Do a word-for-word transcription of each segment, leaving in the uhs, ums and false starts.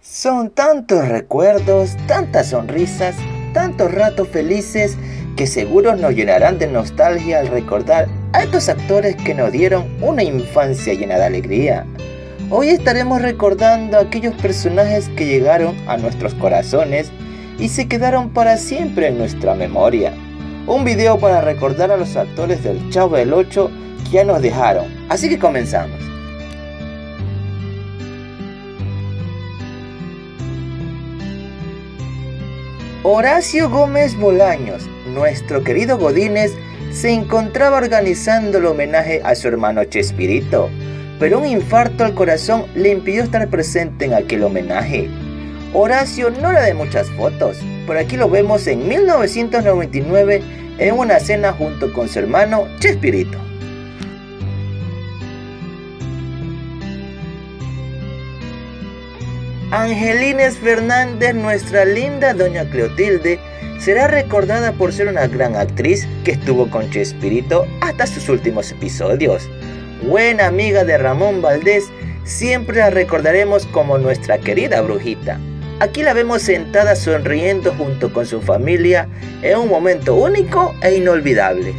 Son tantos recuerdos, tantas sonrisas, tantos ratos felices que seguro nos llenarán de nostalgia al recordar a estos actores que nos dieron una infancia llena de alegría. Hoy estaremos recordando a aquellos personajes que llegaron a nuestros corazones y se quedaron para siempre en nuestra memoria. Un video para recordar a los actores del Chavo del Ocho que ya nos dejaron, así que comenzamos. Horacio Gómez Bolaños, nuestro querido Godínez, se encontraba organizando el homenaje a su hermano Chespirito, pero un infarto al corazón le impidió estar presente en aquel homenaje. Horacio no era de muchas fotos, por aquí lo vemos en mil novecientos noventa y nueve en una cena junto con su hermano Chespirito. Angelines Fernández, nuestra linda doña Clotilde, será recordada por ser una gran actriz que estuvo con Chespirito hasta sus últimos episodios. Buena amiga de Ramón Valdés, siempre la recordaremos como nuestra querida brujita. Aquí la vemos sentada sonriendo junto con su familia en un momento único e inolvidable.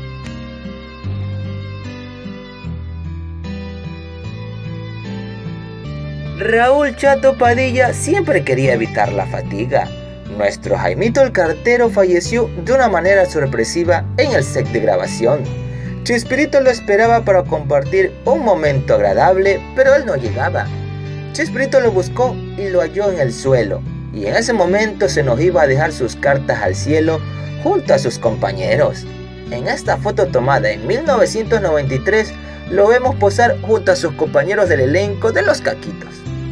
Raúl Chato Padilla siempre quería evitar la fatiga. Nuestro Jaimito el Cartero falleció de una manera sorpresiva en el set de grabación. Chespirito lo esperaba para compartir un momento agradable, pero él no llegaba. Chespirito lo buscó y lo halló en el suelo, y en ese momento se nos iba a dejar sus cartas al cielo junto a sus compañeros. En esta foto tomada en mil novecientos noventa y tres, lo vemos posar junto a sus compañeros del elenco de Los Caquitos.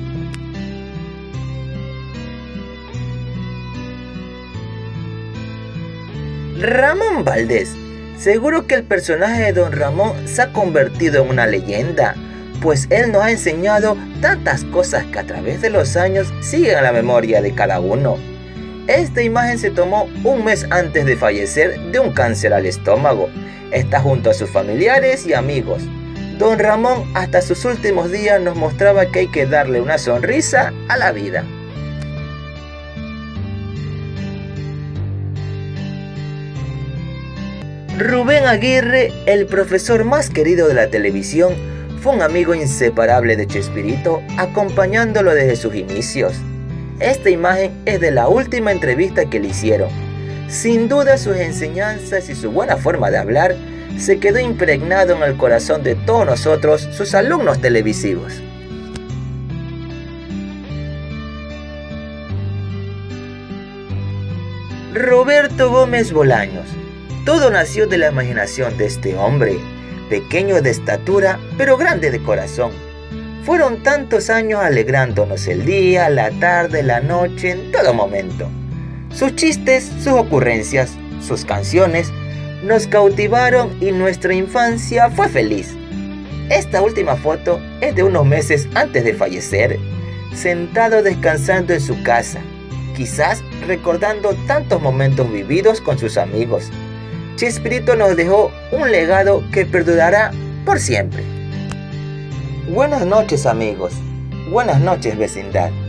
Ramón Valdés. Seguro que el personaje de Don Ramón se ha convertido en una leyenda, pues él nos ha enseñado tantas cosas que a través de los años siguen a la memoria de cada uno. Esta imagen se tomó un mes antes de fallecer de un cáncer al estómago. Está junto a sus familiares y amigos. Don Ramón hasta sus últimos días nos mostraba que hay que darle una sonrisa a la vida. Rubén Aguirre, el profesor más querido de la televisión, fue un amigo inseparable de Chespirito, acompañándolo desde sus inicios. Esta imagen es de la última entrevista que le hicieron. Sin duda sus enseñanzas y su buena forma de hablar se quedó impregnado en el corazón de todos nosotros, sus alumnos televisivos. Roberto Gómez Bolaños. Todo nació de la imaginación de este hombre, pequeño de estatura, pero grande de corazón. Fueron tantos años alegrándonos el día, la tarde, la noche, en todo momento. Sus chistes, sus ocurrencias, sus canciones, nos cautivaron y nuestra infancia fue feliz. Esta última foto es de unos meses antes de fallecer, sentado descansando en su casa, quizás recordando tantos momentos vividos con sus amigos. Chespirito nos dejó un legado que perdurará por siempre. Buenas noches, amigos. Buenas noches, vecindad.